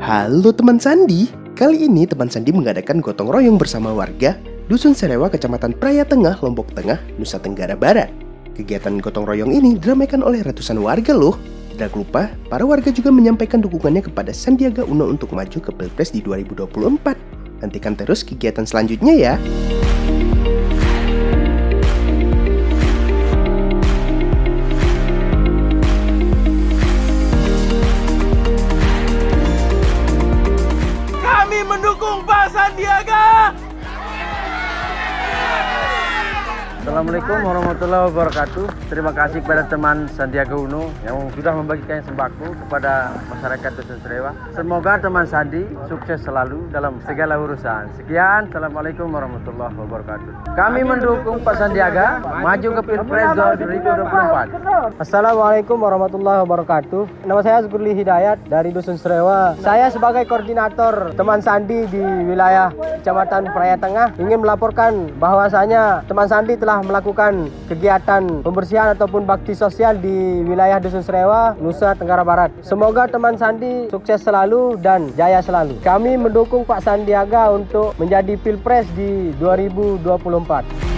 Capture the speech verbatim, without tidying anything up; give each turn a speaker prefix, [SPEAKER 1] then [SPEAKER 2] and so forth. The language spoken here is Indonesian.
[SPEAKER 1] Halo teman Sandi, kali ini teman Sandi mengadakan gotong royong bersama warga Dusun Serewa, Kecamatan Praia Tengah, Lombok Tengah, Nusa Tenggara Barat. Kegiatan gotong royong ini diramaikan oleh ratusan warga loh. Tidak lupa, para warga juga menyampaikan dukungannya kepada Sandiaga Uno untuk maju ke Pilpres di dua ribu dua puluh empat. Nantikan terus kegiatan selanjutnya ya.
[SPEAKER 2] Kami mendukung Pak Sandiaga.
[SPEAKER 3] Assalamualaikum warahmatullahi wabarakatuh. Terima kasih kepada teman Sandiaga Uno yang sudah membagikan sembako kepada masyarakat Dusun Serewa. Semoga teman Sandi sukses selalu dalam segala urusan. Sekian, Assalamualaikum warahmatullahi wabarakatuh. Kami mendukung Pak Sandiaga maju ke Pilpres dua ribu dua puluh empat.
[SPEAKER 4] Assalamualaikum warahmatullahi wabarakatuh. Nama saya Zgurli Hidayat dari Dusun Serewa. Saya sebagai koordinator teman Sandi di wilayah Kecamatan Praia Tengah ingin melaporkan bahwasanya teman Sandi telah melakukan kegiatan pembersihan ataupun bakti sosial di wilayah Dusun Serewa, Nusa Tenggara Barat. Semoga teman Sandi sukses selalu dan jaya selalu. Kami mendukung Pak Sandiaga untuk menjadi Pilpres di dua ribu dua puluh empat.